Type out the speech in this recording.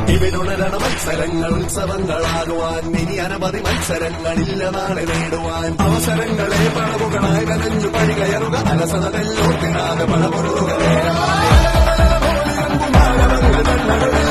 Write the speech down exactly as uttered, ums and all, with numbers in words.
ഇവിടുണരണ മത്സരങ്ങൾ ഉത്സവങ്ങളാകുവാൻ ഇനി അനവധി മത്സരങ്ങളില്ല നാളെ നേടുവാൻ അവസരങ്ങളെ പടവുകളായി കനഞ്ഞു പഴി കയറുക അലസതല്ലോർത്തിടാതെ പടപൊരുതുക നേരമായി